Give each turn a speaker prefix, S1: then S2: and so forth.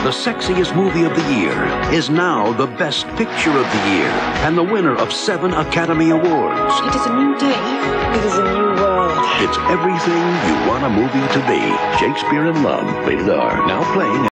S1: the sexiest movie of the year, is now the best picture of the year and the winner of 7 Academy Awards.
S2: It is a new day. It is a new world.
S1: It's everything you want a movie to be. Shakespeare in Love, rated R, now playing